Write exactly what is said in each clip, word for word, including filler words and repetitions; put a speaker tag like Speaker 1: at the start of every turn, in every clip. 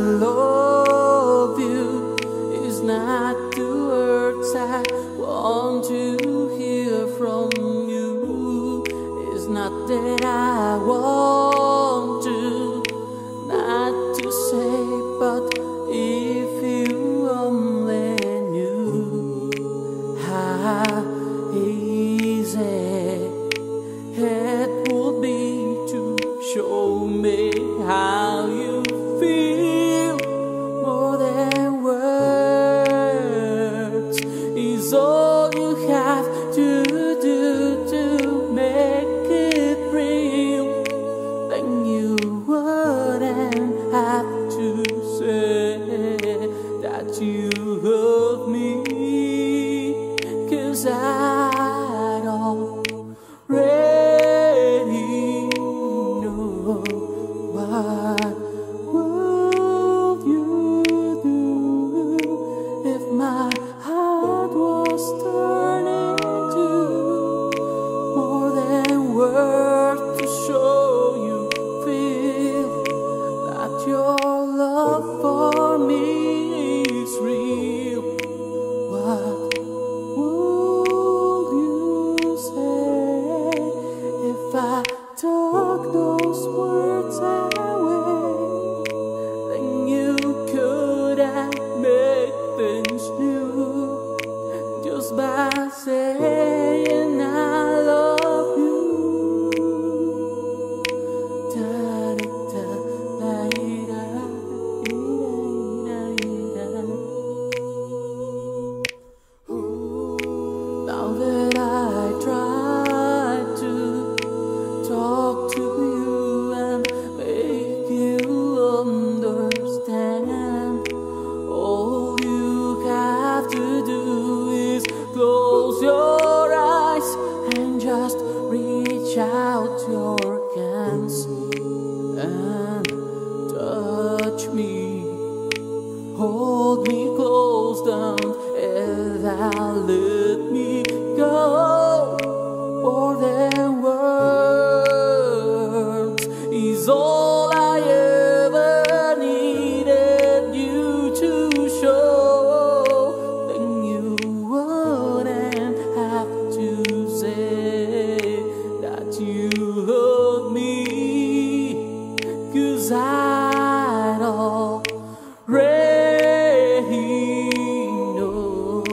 Speaker 1: love you is not the words I want to hear from you. It's not that I want to, not to say, but if you only knew how easy it would be to show me how you feel. More than words is all you have to do to make it real. Then you wouldn't have to say that you love me, 'cause I already know. What would you do if my heart was turning to more than words to show you feel that your love for me is real? What would you say if I took those words away? Then you could have made things new just by saying I love you. Now that I tried to talk to you and make you understand, all you have to do is close your eyes and just reach out your hands and touch me, hold me close down, and I'll let me go. More than words is all I ever needed you to show. Then you wouldn't have to say that you love me, 'cause I'd already know.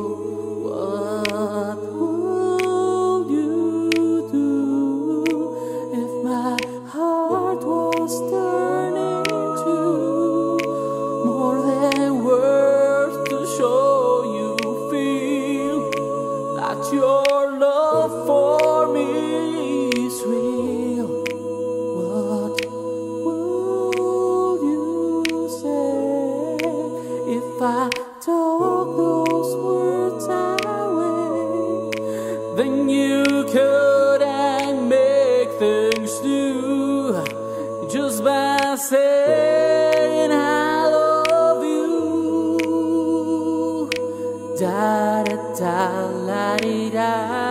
Speaker 1: What would you do if my heart was turning to more than words to show you feel that your love for me is real? What would you say if I took those words away? Then you couldn't make things new just by saying I love you. Da da da la di da.